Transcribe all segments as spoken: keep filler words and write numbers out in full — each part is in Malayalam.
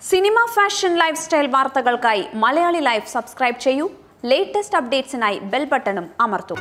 സിനിമ ഫാഷൻ ലൈഫ് സ്റ്റൈൽ വാർത്തകൾക്കായി മലയാളി ലൈഫ് സബ്സ്ക്രൈബ് ചെയ്യൂ. ലേറ്റസ്റ്റ് അപ്ഡേറ്റ്സിനായി ബെൽ ബട്ടണും അമർത്തൂ.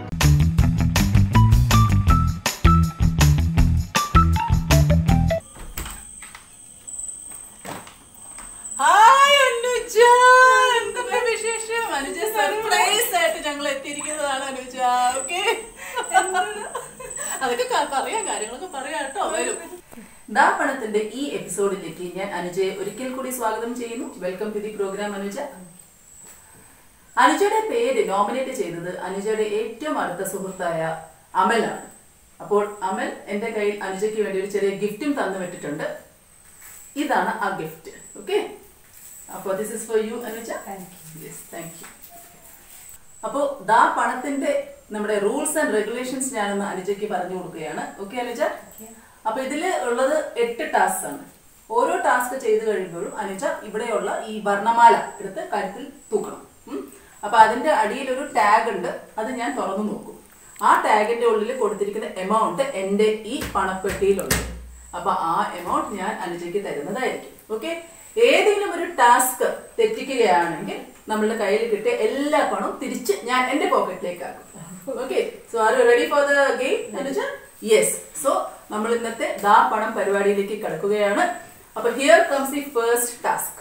ഹായ് അനുജ, എന്തൊക്കെ വിശേഷം? അനുജ സർപ്രൈസ് ആയിട്ട് ഞങ്ങൾ എത്തിയിരിക്കുന്നതാണ് അനുജ. ഓക്കെ, അതൊക്കെ പറയാം, കാര്യങ്ങളൊക്കെ പറയാം കേട്ടോ. വരും. ദാ പണത്തിന്റെ ഈ എപ്പിസോഡിലേക്ക് ഞാൻ അനുജയെ ഒരിക്കൽ കൂടി സ്വാഗതം ചെയ്യുന്നു. Welcome to the programme Anuja. അനുജയുടെ പേര് നോമിനേറ്റ് ചെയ്തത് അനുജയുടെ ഏറ്റവും അടുത്ത സുഹൃത്തായ അമലാണ്. അപ്പോൾ അമൽ എന്റെ കയ്യിൽ അനുജയ്ക്ക് വേണ്ടി ഒരു ചെറിയ ഗിഫ്റ്റും തന്നു വിട്ടിട്ടുണ്ട്. ഇതാണ് ആ ഗിഫ്റ്റ്. ഓക്കെ, അപ്പോൾ this is for you Anuja. Yes, thank you. അപ്പോൾ ദാ പണത്തിന്റെ നമ്മുടെ റൂൾസ് ആൻഡ് റെഗുലേഷൻസ് ഞാനൊന്ന് അനുജയ്ക്ക് പറഞ്ഞു കൊടുക്കുകയാണ്. ഓക്കെ അനുജ? അപ്പൊ ഇതില് ഉള്ളത് എട്ട് ടാസ്ക് ആണ്. ഓരോ ടാസ്ക് ചെയ്ത് കഴിയുമ്പോഴും അനുജ ഇവിടെയുള്ള ഈ വർണ്ണമാല എടുത്ത് കഴുത്തിൽ തൂക്കണം. അപ്പൊ അതിന്റെ അടിയിൽ ഒരു ടാഗ് ഉണ്ട്, അത് ഞാൻ തുറന്നു നോക്കും. ആ ടാഗിന്റെ ഉള്ളിൽ കൊടുത്തിരിക്കുന്ന എമൗണ്ട് എന്റെ ഈ പണപ്പെട്ടിയിലുണ്ട്. അപ്പൊ ആ എമൗണ്ട് ഞാൻ അനുജയ്ക്ക് തരുന്നതായിരിക്കും. ഓക്കെ, ഏതെങ്കിലും ഒരു ടാസ്ക് തെറ്റിക്കുകയാണെങ്കിൽ നമ്മളുടെ കയ്യിൽ കിട്ടിയ എല്ലാ പണവും തിരിച്ച് ഞാൻ എന്റെ പോക്കറ്റിലേക്ക് ആക്കും. Okay, so are you ready for the game Anuja? Yes. സോ നമ്മൾ ഇന്നത്തെ ദാ പണം പരിപാടിയിലേക്ക് കടക്കുകയാണ്. അപ്പൊ here comes the first task.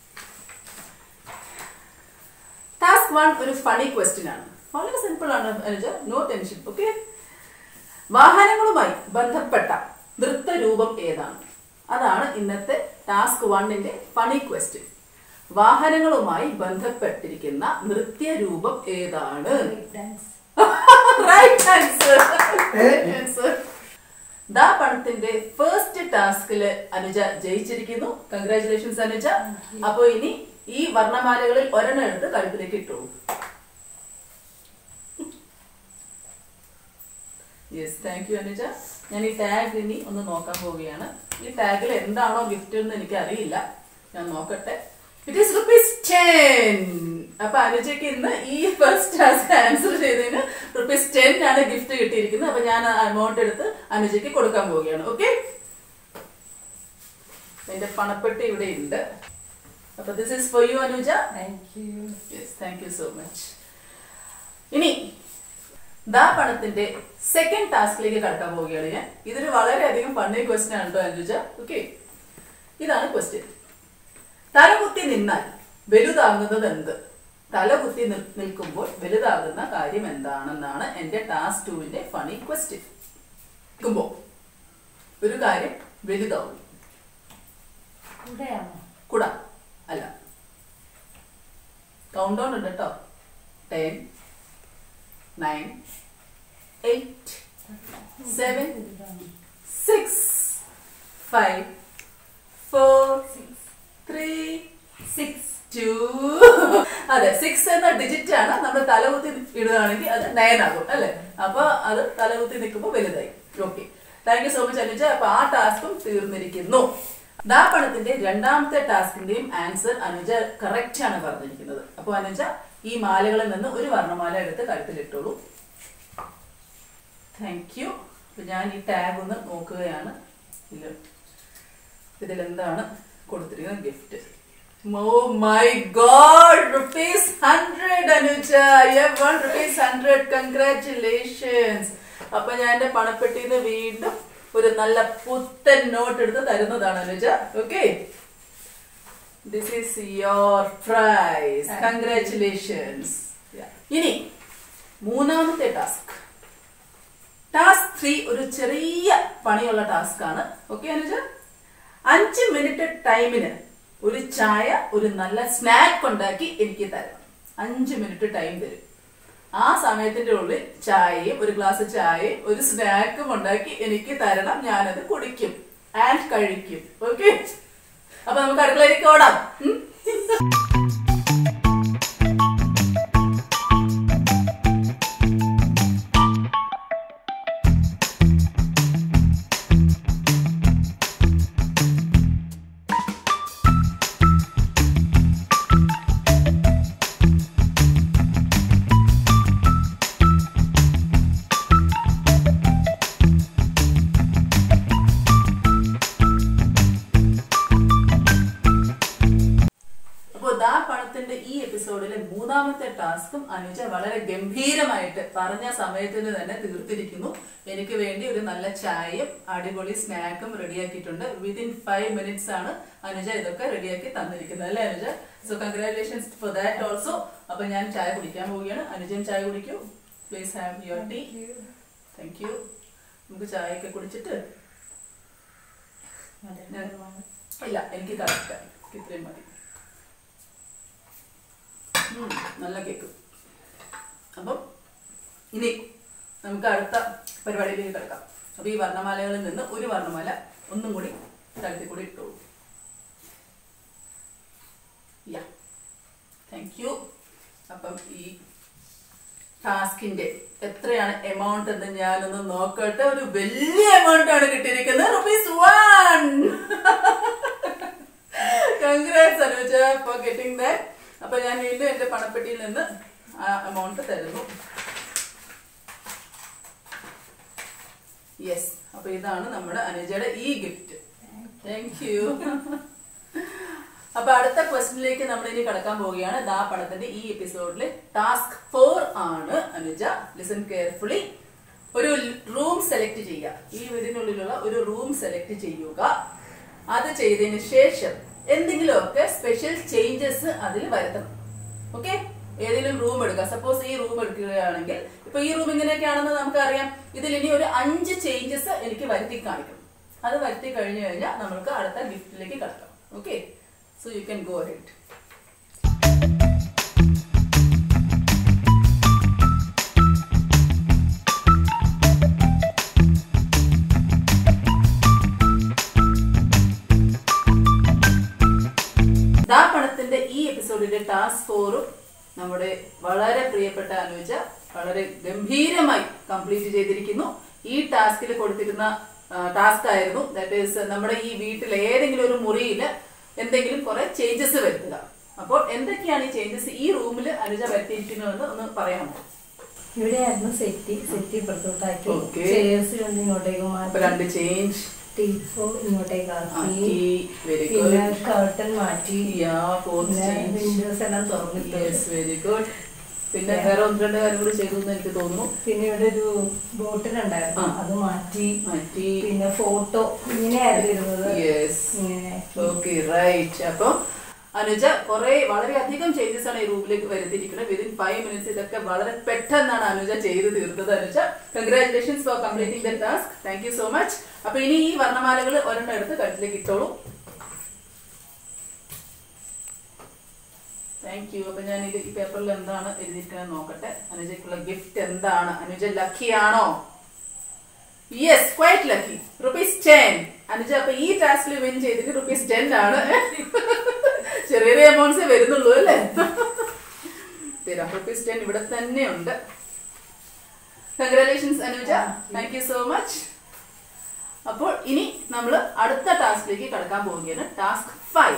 Task one ഒരു ഫണി ക്വസ്റ്റ്യൻ ആണ്. വളരെ സിമ്പിൾ ആണ് അനുജ, നോ ടെൻഷൻ. ഓക്കെ, വാഹനങ്ങളുമായി ബന്ധപ്പെട്ട നൃത്തരൂപം ഏതാണ്? അതാണ് ഇന്നത്തെ ടാസ്ക് വണ്ണിന്റെ ഫണി ക്വസ്റ്റ്യൻ. വാഹനങ്ങളുമായി ബന്ധപ്പെട്ടിരിക്കുന്ന നൃത്യരൂപം ഏതാണ്? Right answer. ദാ പണത്തിന്റെ ഫസ്റ്റ് ടാസ്കില് അനുജ ജയിച്ചിരിക്കുന്നു. കൺഗ്രാറ്റുലേഷൻസ് അനുജ. അപ്പൊ ഇനി ഈ വർണ്ണമാലകളിൽ ഒരെണ്ണം എടുത്ത് കഴുത്തിലേക്ക് ഇട്ടോളൂ. Yes, thank you Anuja. ഞാൻ ഈ ടാഗ് ഇനി ഒന്ന് നോക്കാൻ പോവുകയാണ്. ഈ ടാഗിൽ എന്താണോ ഗിഫ്റ്റ് എന്ന് എനിക്ക് അറിയില്ല, ഞാൻ നോക്കട്ടെ. It is rupees ten. അപ്പൊ അനുജയ്ക്ക് ഇന്ന് ഈ ഫസ്റ്റ് ടാസ്ക് ആൻസർ ചെയ്തതിന് റുപ്പീസ് ടെൻ ആണ് ഗിഫ്റ്റ് കിട്ടിയിരിക്കുന്നത്. അപ്പൊ ഞാൻ എമൗണ്ട് എടുത്ത് അനുജയ്ക്ക് കൊടുക്കാൻ പോവുകയാണ്. ഓക്കെ, എന്റെ പണപ്പെട്ടി ഇവിടെ ഉണ്ട്. അപ്പൊ this is for you Anuja. Thank you. Yes, thank you so much. ഇനി ദാ പണത്തിന്റെ സെക്കൻഡ് ടാസ്കിലേക്ക് കടക്കാൻ പോവുകയാണ് ഞാൻ. ഇതൊരു വളരെയധികം ഫണ്ണി ക്വസ്റ്റ്യൻ ആണ് കേട്ടോ അനുജ. ഓക്കെ, ഇതാണ് ക്വസ്റ്റ്യൻ. തലകുത്തി നിന്നാൽ വലുതാകുന്നത് എന്ത്? തലകുത്തി നിൽക്കുമ്പോൾ വലുതാകുന്ന കാര്യം എന്താണെന്നാണ് എന്റെ ടാസ്ക് ടുവിന്റെ ഫണി ക്വസ്റ്റ്യൻ. നിൽക്കുമ്പോ ഒരു കാര്യം വലുതാവും. കുട അല്ല. കൗണ്ട് ഡൗൺ ഉണ്ട് കേട്ടോ. Ten, nine, eight, seven, six, five, four, three, six, two. അതെ, സിക്സ് എന്ന ഡിജിറ്റ് ആണ്. നമ്മൾ തലകുത്തി ഇടുകയാണെങ്കിൽ അത് നയൻ ആകും അല്ലെ? അപ്പൊ അത് തലകുത്തി നിൽക്കുമ്പോൾ വലുതായി. Okay, thank you so much Anuja. അപ്പൊ ആ ടാസ്കും തീർന്നിരിക്കുന്നു. ദാ പണത്തിന്റെ രണ്ടാമത്തെ ടാസ്കിന്റെയും ആൻസർ അനുജ കറക്റ്റ് ആണ് പറഞ്ഞിരിക്കുന്നത്. അപ്പൊ അനുജ ഈ മാലകളിൽ നിന്ന് ഒരു വർണ്ണമാല എടുത്ത് കഴുത്തിലിട്ടോളൂ. Thank you. അപ്പൊ ഞാൻ ഈ ടാഗ് ഒന്ന് നോക്കുകയാണ്. ഇതിലെന്താണ് കൊടുത്തിരിക്കുന്നത് gift? Oh my God, rupees hundred Anuja. You have won rupees hundred. Congratulations. അപ്പൊ ഞാൻ എന്റെ പണപ്പെട്ടിന്ന് വീണ്ടും ഒരു നല്ല പുത്തൻ നോട്ട് എടുത്ത് തരുന്നതാണ് Anuja. Okay, this is your prize. Congratulations. ഇനി മൂന്നാമത്തെ ടാസ്ക്. ടാസ്ക് ത്രീ ഒരു ചെറിയ പണിയുള്ള ടാസ്ക് ആണ്. ഓക്കെ അനുജ, അഞ്ച് മിനിറ്റ് ടൈമിന് ഒരു ചായ, ഒരു നല്ല സ്നാക്ക് ഉണ്ടാക്കി എനിക്ക് തരണം. അഞ്ച് മിനിറ്റ് ടൈം തരും. ആ സമയത്തിന്റെ ഉള്ളിൽ ചായയും ഒരു ഗ്ലാസ് ചായയും ഒരു സ്നാക്കും ഉണ്ടാക്കി എനിക്ക് തരണം. ഞാനത് കുടിക്കും ആൻഡ് കഴിക്കും. ഓക്കെ, അപ്പൊ നമുക്ക് അടുക്കളയിലേക്ക് ഓടാം. പടത്തിന്റെ ഈ എപ്പിസോഡിലെ മൂന്നാമത്തെ ടാസ്കും അനുജ വളരെ ഗംഭീരമായിട്ട് പറഞ്ഞ സമയത്തിന് തന്നെ തീർത്തിരിക്കുന്നു. എനിക്ക് വേണ്ടി ഒരു നല്ല ചായയും അടിപൊളി സ്നാക്കും റെഡിയാക്കിയിട്ടുണ്ട്. വിതിൻ ഫൈവ് മിനിറ്റ്സ് ആണ് അനുജ ഇതൊക്കെ റെഡിയാക്കി തന്നിരിക്കുന്നത്, അല്ലേ Anuja? So congratulations for that also. അപ്പൊ ഞാൻ ചായ കുടിക്കാൻ പോവുകയാണ്. അനുജൻ ചായ കുടിക്കൂ. Please have your tea. Thank you. നമുക്ക് ചായയൊക്കെ കുടിച്ചിട്ട് ഇല്ല, എനിക്ക് കറക്റ്റാണ്, ഇത്രയും മതി. നല്ല കേക്ക്. അപ്പം ഇനി നമുക്ക് അടുത്ത പരിപാടിയിലേക്ക് കിടക്കാം. അപ്പൊ ഈ വർണ്ണമാലകളിൽ നിന്ന് ഒരു വർണ്ണമാല ഒന്നും കൂടി തലത്തിൽ കൂടി ഇട്ടോളൂ. Yeah, thank you. അപ്പം ഈ ടാസ്കിന്റെ എത്രയാണ് എമൗണ്ട് എന്ന് ഞാനൊന്ന് നോക്കട്ടെ. ഒരു വലിയ എമൗണ്ട് ആണ് കിട്ടിയിരിക്കുന്നത്. Rupees one. Congrats Anuja for getting that. അപ്പൊ ഞാൻ വീണ്ടും എന്റെ പണപ്പെട്ടിയിൽ നിന്ന് ആ എമൗണ്ട് തരുന്നു. യെസ്, അപ്പൊ ഇതാണ് നമ്മുടെ അനുജയുടെ ഈ ഗിഫ്റ്റ്. Thank you. അപ്പൊ അടുത്ത ക്വസ്റ്റ്യനിലേക്ക് നമ്മൾ ഇനി കടക്കാൻ പോവുകയാണ്. ദാ പടത്തിന്റെ ഈ എപ്പിസോഡില് ടാസ്ക് ഫോർ ആണ്. Anuja listen carefully. ഒരു റൂം സെലക്ട് ചെയ്യുക. ഈ വീടിനുള്ളിലുള്ള ഒരു റൂം സെലക്ട് ചെയ്യുക. അത് ചെയ്തതിന് ശേഷം എന്തെങ്കിലുമൊക്കെ സ്പെഷ്യൽ ചേഞ്ചസ് അതിൽ വരുത്തണം. ഓക്കെ, ഏതെങ്കിലും റൂം എടുക്കുക. സപ്പോസ് ഈ റൂം എടുക്കുകയാണെങ്കിൽ ഇപ്പൊ ഈ റൂം ഇങ്ങനെയൊക്കെയാണെന്ന് നമുക്കറിയാം. ഇതിൽ ഇനി ഒരു അഞ്ച് ചേഞ്ചസ് എനിക്ക് വരുത്തി കാണിക്കണം. അത് വരുത്തി കഴിഞ്ഞു കഴിഞ്ഞാൽ നമുക്ക് അടുത്ത ഗിഫ്റ്റിലേക്ക് കടക്കാം. Okay, so you can go ahead. ദാ പണത്തിന്റെ ഈ എപ്പിസോഡിന്റെ ടാസ്ക് ഫോറും നമ്മുടെ വളരെ പ്രിയപ്പെട്ട അനുജ വളരെ ഗംഭീരമായി കംപ്ലീറ്റ് ചെയ്തിരിക്കുന്നു. ഈ ടാസ്കിൽ കൊടുത്തിരുന്ന ടാസ്ക് ആയിരുന്നു, ദാറ്റ് ഈസ് നമ്മുടെ ഈ വീട്ടിൽ ഏതെങ്കിലും ഒരു മുറിയിൽ എന്തെങ്കിലും കുറെ ചേഞ്ചസ് വരുത്തുക. അപ്പോൾ എന്തൊക്കെയാണ് ഈ ചേഞ്ചസ് ഈ റൂമിൽ അനുജ വരുത്തിയിരിക്കുന്നതെന്ന് ഒന്ന് പറയാമോ? ഇവിടെയായിരുന്നു സെറ്റി സെറ്റി പുറത്തോട്ടാക്കി, ചെയർസ് ഇങ്ങോട്ടേക്ക് മാറ്റി, രണ്ട് ചേഞ്ച് ടീപ്പോ ഇങ്ങോട്ടേക്കാക്കി, പിന്നെ കർട്ടൻ മാറ്റി, വിൻഡോസ് എല്ലാം തുറന്നിട്ട്, പിന്നെ വേറെ ഒന്ന് രണ്ട് കാര്യം കൂടി ചെയ്തു എന്ന് എനിക്ക് തോന്നുന്നു. പിന്നെ ഇവിടെ ഒരു ബോട്ടിൽ ഉണ്ടായിരുന്നു, അത് മാറ്റി മാറ്റി പിന്നെ ഫോട്ടോ ഇങ്ങനെയായിരുന്നു ഇരുന്നത്. Okay, right. അപ്പം അനുജ കുറെ വളരെയധികം ചേഞ്ചസ് ആണ് ഈ റൂമിലേക്ക് വരുത്തിയിരിക്കുന്നത്. വിതിൻ ഫൈവ് മിനിറ്റ്സ് ഇതൊക്കെ വളരെ പെട്ടെന്നാണ് അനുജ ചെയ്ത് തീർത്തത്. Anuja congratulations for completing the task. Thank you so much. അപ്പൊ ഇനി ഈ വർണ്ണമാലകൾ ഒരെണ്ണം എടുത്ത് കഴുത്തിലേക്ക് ഇട്ടോളൂ. Thank you. അപ്പൊ ഞാൻ ഇത് ഈ പേപ്പറിൽ എന്താണ് എഴുതിയിരിക്കുന്നത് നോക്കട്ടെ. അനുജയ്ക്കുള്ള ഗിഫ്റ്റ് എന്താണ്? അനുജ ലക്കി ആണോ? Yes, quite lucky. Rupees ten. Anuja അപ്പൊ ഈ ടാസ്കിൽ വിൻ ചെയ്തിട്ട് റുപ്പീസ് ടെൻ ആണ്. ചെറിയ ചെറിയ എമൗണ്ട്സേ വരുന്നുള്ളൂ അല്ലേ? തരാം, റുപ്പീസ് ടെൻ ഇവിടെ തന്നെ ഉണ്ട്. Congratulations Anuja, thank you so much. അപ്പോൾ ഇനി നമ്മൾ അടുത്ത ടാസ്കിലേക്ക് കടക്കാൻ പോവുകയാണ്. Task five.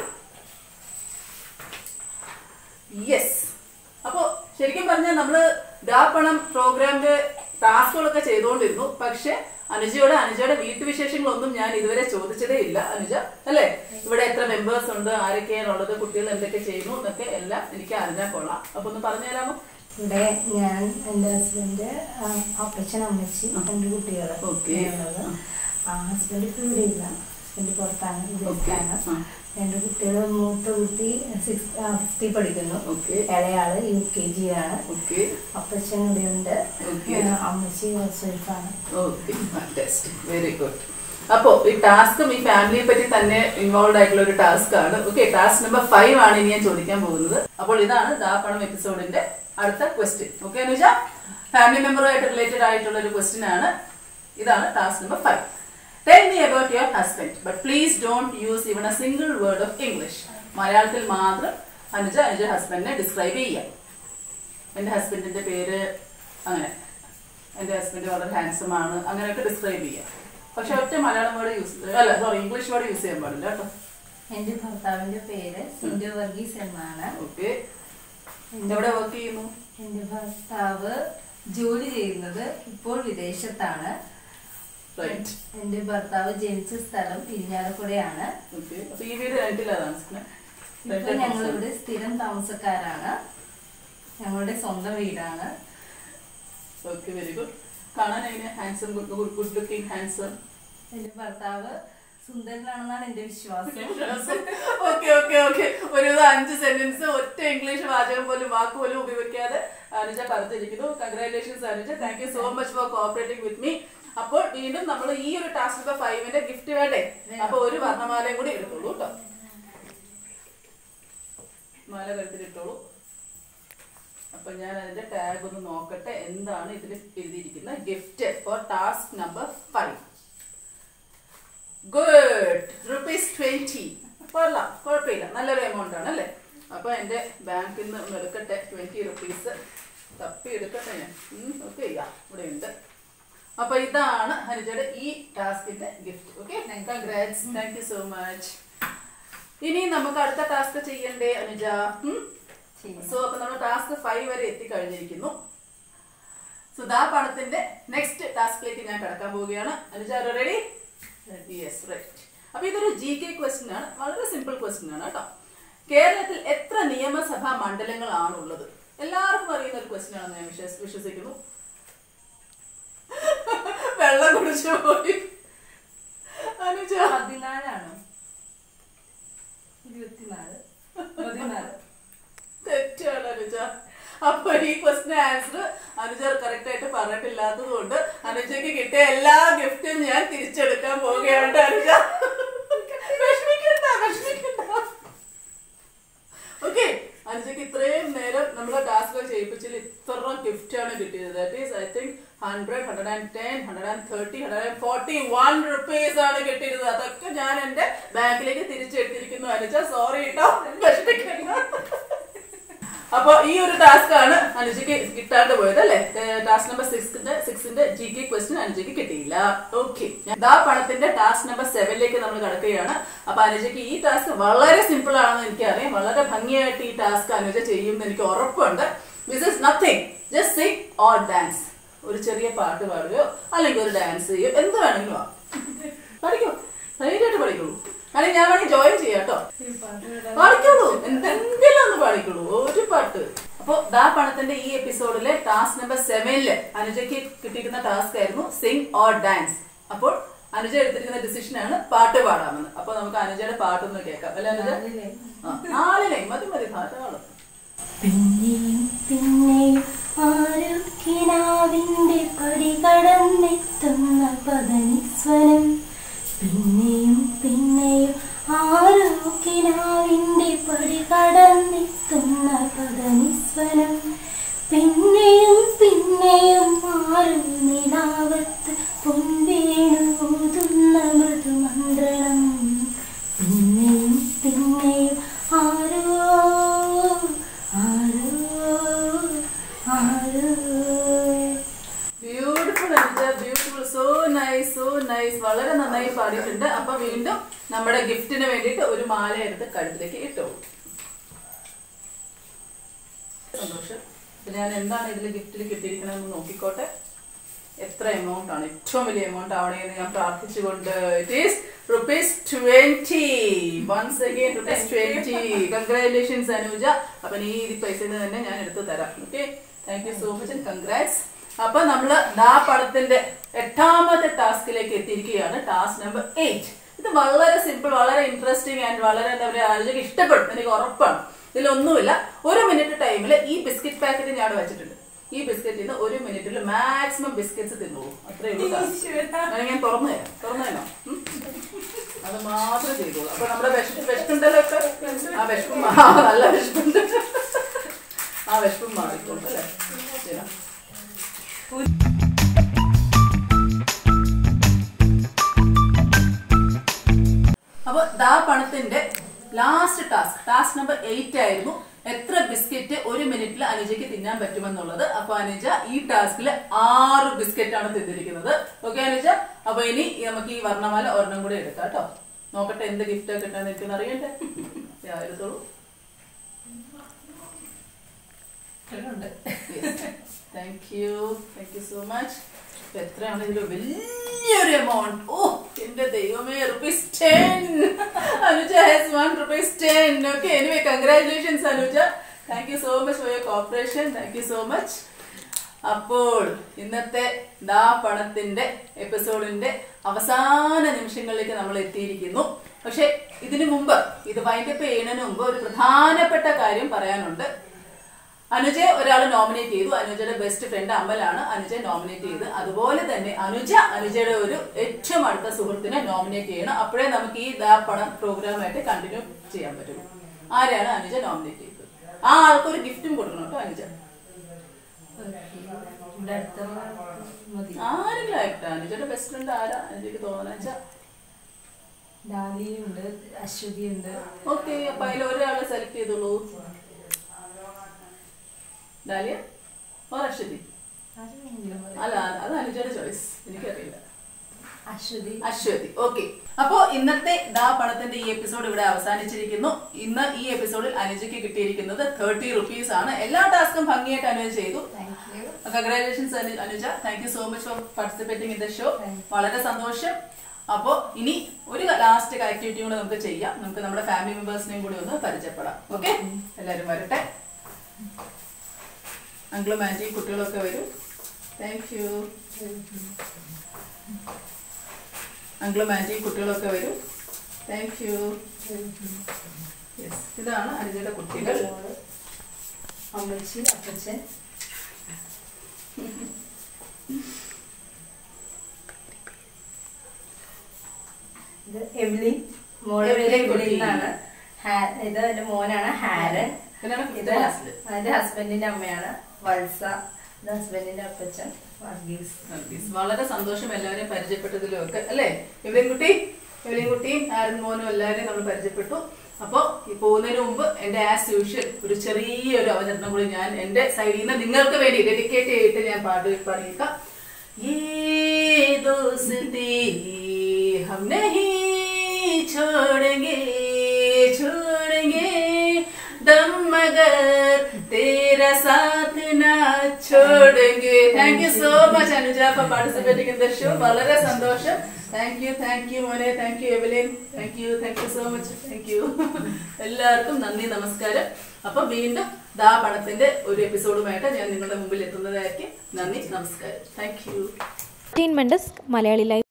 യെസ്. അപ്പോ ശരിക്കും പറഞ്ഞാൽ നമ്മള് ദാ പണം പ്രോഗ്രാമിന്റെ ടാസ്കുകളൊക്കെ ചെയ്തുകൊണ്ടിരുന്നു. പക്ഷെ അനുജയോട് അനുജയുടെ വീട്ടുവിശേഷങ്ങളൊന്നും ഞാൻ ഇതുവരെ ചോദിച്ചതേ ഇല്ല. അനുജ അല്ലെ, ഇവിടെ എത്ര മെമ്പേഴ്സ് ഉണ്ട്, ആരൊക്കെയാണ് ഉള്ളത്, കുട്ടികൾ എന്തൊക്കെ ചെയ്യുന്നു എന്നൊക്കെ എല്ലാം എനിക്ക് അറിഞ്ഞാൽ കൊള്ളാം. അപ്പൊ ഒന്ന് പറഞ്ഞു തരാമോ? ഇവിടെ ഞാൻ, എന്റെ ഹസ്ബൻഡ്, അപ്പച്ചൻ, അമ്മച്ചി, രണ്ട് കുട്ടികൾ. ഹസ്ബൻഡ് ഇപ്പൊ ഇവിടെ ഇല്ല, ഹസ്ബൻഡ് പുറത്താണ്, വിദേശത്താണ്. രണ്ട് കുട്ടികൾ, മൂത്ത കുട്ടി സിക്സ് ഫിഫ്ത്തിൽ പഠിക്കുന്നു, ഇളയാള് യു കെ ജി ആണ്. അപ്പച്ചൻ ഇവിടെയുണ്ട്, അമ്മച്ചി ഹൗസ് വൈഫാണ്. Very good. അപ്പോ ഈ ടാസ്കും ഈ ഫാമിലിയെ പറ്റി തന്നെ ഇൻവോൾവ് ആയിട്ടുള്ള ഒരു ടാസ്ക് ആണ്. ഓക്കെ, ടാസ്ക് നമ്പർ ഫൈവ് ആണ് ഇനി ഞാൻ ചോദിക്കാൻ പോകുന്നത്. അപ്പോൾ ഇതാണ് ദാ പണം എപ്പിസോഡിന്റെ അടുത്ത ക്വസ്റ്റ്യൻ. ഓക്കെ അനുജ, ഫാമിലി മെമ്പറുമായിട്ട് റിലേറ്റഡ് ആയിട്ടുള്ള ഒരു ക്വസ്റ്റ്യൻ ആണ്. ഇതാണ് task number five. Tell me about your husband, but please don't use even a single word of English. മലയാളത്തിൽ മാത്രം അനുജ അനുജ ഹസ്ബൻഡിനെ ഡിസ്ക്രൈബ് ചെയ്യാം. എൻ്റെ ഹസ്ബൻഡിന്റെ പേര് അങ്ങനെ, എൻ്റെ ഹസ്ബൻഡ് വളരെ ഹാൻസം ആണ്, അങ്ങനെയൊക്കെ ഡിസ്ക്രൈബ് ചെയ്യാം. പക്ഷെ ഒറ്റ മലയാളം വേർഡ് യൂസ്, അല്ല സോറി ഇംഗ്ലീഷ് വേർഡ് യൂസ് ചെയ്യാൻ പാടില്ല കേട്ടോ. എൻ്റെ ഭർത്താവിന്റെ പേര് സിന്ധു വർഗീസ് എന്നാണ്. ഓക്കെ, എവിടെ വർക്ക് ചെയ്യുന്നു? എൻ്റെ ഭർത്താവ് ജോലി ചെയ്യുന്നത് ഇപ്പോൾ വിദേശത്താണ്. എന്റെ ഭർത്താവ് ജനിച്ച സ്ഥലം ഇരിഞ്ഞാലക്കുടയാണ്. ഈ വീട് രണ്ടിലാണ് താമസിക്കുന്നത്. ഇപ്പൊ ഞങ്ങളിവിടെ സ്ഥിരം താമസക്കാരാണ്. ഞങ്ങളുടെ സ്വന്തം വീടാണ്. Okay, very good. കാണാൻ എങ്ങനെ ഹാൻസം, ഗുഡ് ലുക്കിംഗ് ഹാൻസം. എന്റെ ഭർത്താവ് സുന്ദരനാണെന്നാണ് എന്റെ വിശ്വാസം. ഓക്കെ ഓക്കെ ഓക്കെ ഒരു അഞ്ച് സെന്റൻസ് ഒറ്റ ഇംഗ്ലീഷ് വാചകം പോലും വാക്ക് പോലും ഉപയോഗിക്കാതെ അനുജ പറഞ്ഞിരിക്കുന്നു. Congratulations Anuja. Thank you so much for cooperating with me. അപ്പോൾ വീണ്ടും നമ്മൾ ഈ ഒരു ടാസ്ക് നമ്പർ ഫൈവിന്റെ ഗിഫ്റ്റ് വേണ്ടേ? അപ്പൊ ഒരു വർണ്ണമാലയും കൂടി എടുത്തോളൂ കേട്ടോ. മാല കഴുത്തിലിട്ടോളൂ. അപ്പൊ ഞാൻ അതിന്റെ ടാഗ് ഒന്ന് നോക്കട്ടെ എന്താണ് ഇതിൽ എഴുതിയിരിക്കുന്നത്. Gift for task number five. Good, rupees twenty. കൊള്ളാം, കുഴപ്പമില്ല, നല്ലൊരു എമൗണ്ട് ആണ് അല്ലേ? അപ്പൊ എന്റെ ബാങ്കിൽ നിന്ന് ഒന്ന് എടുക്കട്ടെ. ട്വന്റി റുപ്പീസ് തപ്പി എടുക്കട്ടെ ഞാൻ. ഓക്കെ, ഇവിടെ ഉണ്ട്. അപ്പൊ ഇതാണ് അനുജയുടെ ഈ ടാസ്കിന്റെ gift. Okay, congrats, thank you so much. ഇനി നമുക്ക് അടുത്ത ടാസ്ക് ചെയ്യണ്ടേ അനുജ? സോ അപ്പൊ നമ്മൾ ടാസ്ക് ഫൈവ് വരെ എത്തിക്കഴിഞ്ഞിരിക്കുന്നു. സുധാ പണത്തിന്റെ നെക്സ്റ്റ് ടാസ്കിലേക്ക് ഞാൻ കിടക്കാൻ പോവുകയാണ്. അനുജ റെഡി? Yes, right. അപ്പൊ ഇതൊരു ജി കെ ക്വസ്റ്റ്യൻ ആണ്. വളരെ സിമ്പിൾ ക്വസ്റ്റ്യൻ ആണ് കേട്ടോ. കേരളത്തിൽ എത്ര നിയമസഭാ മണ്ഡലങ്ങളാണ് ഉള്ളത്? എല്ലാവർക്കും അറിയുന്ന ഒരു ക്വസ്റ്റ്യൻ ആണെന്ന് ഞാൻ വിശ്വസിക്കുന്നു. വെള്ളം കുടിച്ചു പോയി. അനുജ പതിനാലാണോ? ഇരുപത്തിനാല് പതിനാല് തെറ്റാണ് അനുജ. അപ്പൊ ഈ ക്വസ്റ്റിന് ആൻസർ അനുജ കറക്റ്റ് ആയിട്ട് പറഞ്ഞിട്ടില്ലാത്തത് കൊണ്ട് അനുജയ്ക്ക് കിട്ടിയ എല്ലാ ഗിഫ്റ്റും ഞാൻ തിരിച്ചെടുക്കാൻ പോവുകയാണ്. അനുജ വിഷമിക്കണ്ട, വിഷമിക്കണ്ട. ഓക്കെ, അനുജയ്ക്ക് ഇത്രയും നേരം നമ്മളെ ടാസ്ക് ചെയ്യിപ്പിച്ചതിൽ ഇത്ര ഗിഫ്റ്റ് ആണ് കിട്ടിയത്. That is I think hundred, hundred and ten, hundred and thirty, hundred and forty one rupees ആണ് കിട്ടിയത്. അതൊക്കെ ഞാൻ എന്റെ ബാങ്കിലേക്ക് തിരിച്ചെടുത്തിരിക്കുന്നു അനുജ. സോറി കേട്ടോ, വിഷമിക്കണ്ട. അപ്പൊ ഈ ഒരു ടാസ്ക് ആണ് അനുജയ്ക്ക് കിട്ടാണ്ട് പോയത് അല്ലെ? ടാസ്ക് നമ്പർ സിക്സിന്റെ സിക്സിന്റെ ജി കെ ക്വസ്റ്റ്യൻ അനുജയ്ക്ക് കിട്ടിയില്ല. ഓക്കെ, ദാ പണത്തിന്റെ ടാസ്ക് നമ്പർ സെവനിലേക്ക് നമ്മൾ കടക്കുകയാണ്. അപ്പൊ അനുജയ്ക്ക് ഈ ടാസ്ക് വളരെ സിമ്പിൾ ആണെന്ന് എനിക്കറിയാം. വളരെ ഭംഗിയായിട്ട് ഈ ടാസ്ക് അനുജ ചെയ്യുമെന്ന് എനിക്ക് ഉറപ്പുണ്ട്. This is nothing, just sing or dance. ഒരു ചെറിയ പാട്ട് പാടുകയോ അല്ലെങ്കിൽ ഒരു ഡാൻസ് ചെയ്യോ, എന്ത് വേണമെങ്കിലും ആ പഠിക്കോ, ധൈര്യമായിട്ട് പഠിക്കുള്ളൂ. അല്ലെങ്കിൽ ഞാൻ വേണമെങ്കിൽ ജോയിൻ ചെയ്യാം കേട്ടോ. പാടിക്കോളൂ, എന്തെങ്കിലും ഒന്ന് പാടിക്കോളൂ, ഒരു പാട്ട്. അപ്പൊ ദാ പണത്തിന്റെ ഈ എപ്പിസോഡിലെ ടാസ്ക് നമ്പർ സെവനില് അനുജയ്ക്ക് കിട്ടിയിരിക്കുന്ന ടാസ്ക് ആയിരുന്നു സിംഗ് ഓർ ഡാൻസ്. അപ്പോൾ അനുജ എടുത്തിരിക്കുന്ന ഡിസിഷൻ ആണ് പാട്ട് പാടാമെന്ന്. അപ്പൊ നമുക്ക് അനുജയുടെ പാട്ടൊന്ന് കേൾക്കാം അല്ലെ അനുജ? നാലിലെ മതി മതി ധാരാളം. പിന്നെയും പിന്നെയും ആരോഗ്യനാവിന്റെ പടി കടന്നെത്തുന്ന പദനിസ്വനം. പിന്നെയും പിന്നെയും ആരോഗ്യനാവിന്റെ പടി കടന്നെത്തുന്ന പദനിസ്വനം. പിന്നെയും പിന്നെയും മാറും നിലാവത്ത് പൊൻവേണൂതുന്ന മൃദുമന്ത്രണം. പിന്നെയും പിന്നെയും ആരോ ആരോ ആരോ. Beautiful Anuja, beautiful. So nice, so nice. വളരെ നന്നായി പാടിയിട്ടുണ്ട്. അപ്പൊ വീണ്ടും നമ്മുടെ ഗിഫ്റ്റിന് വേണ്ടിയിട്ട് ഒരു മാല എടുത്ത് കഴുത്തിലേക്ക് ഇട്ടോളൂ. സന്തോഷം. ഞാൻ എന്താണ് ഇതിൽ ഗിഫ്റ്റിൽ കിട്ടിയിരിക്കണമെന്ന് നോക്കിക്കോട്ടെ. എത്ര എമൗണ്ട് ആണ്? ഏറ്റവും വലിയ എമൗണ്ട് ആവണമെന്ന് ഞാൻ പ്രാർത്ഥിച്ചുകൊണ്ട് it is rupees twenty. Once again rupees twenty. Congratulations Anuja. അപ്പൊ ഈ പൈസയിൽ തന്നെ ഞാൻ എടുത്തു തരാം. Okay, thank you so much and congrats. അപ്പൊ നമ്മള് ദാ പണത്തിന്റെ എട്ടാമത്തെ ടാസ്കിലേക്ക് എത്തിയിരിക്കുകയാണ്. Task number eight. ഇത് വളരെ സിമ്പിൾ, വളരെ ഇൻട്രസ്റ്റിംഗ് ആൻഡ് വളരെ എന്താ പറയുക, അനുജയ്ക്ക് ഇഷ്ടപ്പെടും, എനിക്ക് ഉറപ്പാണ്. ഇതിലൊന്നുമില്ല. ഒരു മിനിറ്റ് ടൈമിൽ ഈ ബിസ്ക്കറ്റ് പാക്കറ്റ് ഞാൻ വെച്ചിട്ടുണ്ട്. ഈ ബിസ്ക്കറ്റിൽ നിന്ന് ഒരു മിനിറ്റിൽ മാക്സിമം ബിസ്ക്കറ്റ്സ് തിന്നോളൂ. അത്രേ ഉള്ളൂ. ഞാൻ തുറന്നു തരാം. തുറന്നു തരാം, അത് മാത്രം ചെയ്തോളൂ. അപ്പൊ നമ്മുടെ വിശപ്പ് വിശപ്പുണ്ടല്ലോ ഒക്കെ, ആ വിശപ്പും നല്ല വിശപ്പുണ്ട്, ആ വിശപ്പും മാറിക്കോളൂ അല്ലേ? ശരി. അപ്പൊ ദാ പണത്തിന്റെ last task, task number eight ആയിരുന്നു. എത്ര ബിസ്ക്കറ്റ് ഒരു മിനിറ്റിൽ അനുജയ്ക്ക് തിന്നാൻ പറ്റുമെന്നുള്ളത്. അപ്പൊ അനുജ ഈ ടാസ്കിൽ ആറ് ബിസ്ക്കറ്റ് ആണ് തിന്നിരിക്കുന്നത്. ഓക്കെ അനുജ, അപ്പൊ ഇനി നമുക്ക് ഈ വർണ്ണമാല ഒരെണ്ണം കൂടെ എടുക്കാം കേട്ടോ. നോക്കട്ടെ എന്ത് ഗിഫ്റ്റ് കിട്ടാൻ നിൽക്കുന്ന അറിയട്ടെ. എടുത്തോളൂ. Thank you, thank you so much. എത്രയാണ് ഇതിൽ വലിയൊരു എമൗണ്ട്. ഓ എന്റെ ദൈവമേ, rupees ten. Anuja has one rupees ten. Okay, anyway congratulations Anuja. Thank you so much for your cooperation. Thank you so much. അപ്പോൾ ഇന്നത്തെ ദാ പണത്തിന്റെ എപ്പിസോഡിന്റെ അവസാന നിമിഷങ്ങളിലേക്ക് നമ്മൾ എത്തിയിരിക്കുന്നു. പക്ഷെ ഇതിനു മുമ്പ്, ഇത് വൈൻഡപ്പ് ചെയ്യുന്നതിന് മുമ്പ് ഒരു പ്രധാനപ്പെട്ട കാര്യം പറയാനുണ്ട്. അനുജയെ ഒരാൾ നോമിനേറ്റ് ചെയ്തു. അനുജയുടെ ബെസ്റ്റ് ഫ്രണ്ട് അമലാണ് അനുജയെ നോമിനേറ്റ് ചെയ്ത്. അതുപോലെ തന്നെ അനുജ അനുജയുടെ ഒരു ഏറ്റവും അടുത്ത സുഹൃത്തിനെ നോമിനേറ്റ് ചെയ്യണം. അപ്പോഴേ നമുക്ക് ഈ ദാ പണം പ്രോഗ്രാമായിട്ട് കണ്ടിന്യൂ ചെയ്യാൻ പറ്റുള്ളൂ. ആരെയാണ് അനുജ നോമിനേറ്റ് ചെയ്തത്? ആ ആൾക്കൊരു ഗിഫ്റ്റും കൊടുക്കണം കേട്ടോ അനുജ. ആരെങ്കിലും ആയിട്ടാ? അനുജയുടെ ബെസ്റ്റ് ഫ്രണ്ട് ആരാ അനുജയ്ക്ക് തോന്നുന്ന? ഡാലിയുണ്ട്, അശ്വതി ഉണ്ട്. ഓക്കെ, അപ്പൊ അതിൽ ഒരാളെ സെലക്ട് ചെയ്തോളൂ. ഡാലിയ ഓർ അശ്വതി? അല്ല, അത് അനുജയുടെ ചോയ്സ്, എനിക്കറിയില്ല. അശ്വതി. അശ്വതി. ഓക്കെ, അപ്പോ ഇന്നത്തെ ദാ പണത്തിന്റെ ഈ എപ്പിസോഡ് ഇവിടെ അവസാനിച്ചിരിക്കുന്നു. ഇന്ന് ഈ എപ്പിസോഡിൽ അനുജയ്ക്ക് കിട്ടിയിരിക്കുന്നത് തേർട്ടി റുപ്പീസ് ആണ്. എല്ലാ ടാസ്കും ഭംഗിയായിട്ട് അനുജ ചെയ്തു. Congratulations Anuja. Thank you so much for participating in the show. വളരെ സന്തോഷം. അപ്പോ ഇനി ഒരു ലാസ്റ്റ് ആക്ടിവിറ്റി കൂടെ നമുക്ക് ചെയ്യാം. നമുക്ക് നമ്മുടെ ഫാമിലി മെമ്പേഴ്സിനെയും കൂടി ഒന്ന് പരിചയപ്പെടാം. ഓക്കെ, എല്ലാവരും വരട്ടെ. അങ്കിളും ആന്റിയും കുട്ടികളൊക്കെ വരും. Thank you. അങ്കിളും ആന്റിയും കുട്ടികളൊക്കെ വരും. Thank you. യെസ്, ഇതാണ് അനുജയുടെ കുട്ടികൾ. അമ്മച്ചി, അപ്പച്ചൻ. ഇത് എവ്ലിൻ, മോളെ പേര് എവ്ലിൻ എന്നാണ്. ഇത് എന്റെ മോനാണ് ഹാരൻ. ഇത് എന്റെ ഹസ്ബൻഡിന്റെ അമ്മയാണ് വത്സ. ഇത് ഹസ്ബൻഡിന്റെ അപ്പച്ചൻ വർഗീസ്. വളരെ സന്തോഷം എല്ലാവരെയും പരിചയപ്പെട്ടതിലും ഒക്കെ അല്ലേ? എവ്ലിൻ കുട്ടി, എവ്ലിൻ കുട്ടിയും ഹാരൻ മോനും എല്ലാവരെയും നമ്മൾ പരിചയപ്പെട്ടു. അപ്പൊ ഈ പോകുന്നതിന് മുമ്പ് എന്റെ ആസ് യൂഷ്വൽ ഒരു ചെറിയൊരു അവതരണം കൂടി ഞാൻ എന്റെ സൈഡിൽ നിന്ന് നിങ്ങൾക്ക് വേണ്ടി ഡെഡിക്കേറ്റ് ചെയ്തിട്ട് ഞാൻ പാടി പാടിയേക്കാം. ये दोस्ती हम नहीं छोड़ेंगे छोड़ेंगे दम मगर तेरा साथ ना छोड़ेंगे. Thank you so much Anuja for participating in the show. വളരെ സന്തോഷം. Thank you, thank you മോനെ, thank you Evelyn, thank you, thank you so much, thank you. എല്ലാവർക്കും നന്ദി, നമസ്കാരം. അപ്പൊ വീണ്ടും ദാ പണത്തിന്റെ ഒരു എപ്പിസോഡുമായിട്ട് ഞാൻ നിങ്ങളുടെ മുമ്പിൽ എത്തുന്നതായിരിക്കും. നന്ദി, നമസ്കാരം. Thank you. മലയാളി ലൈഫ്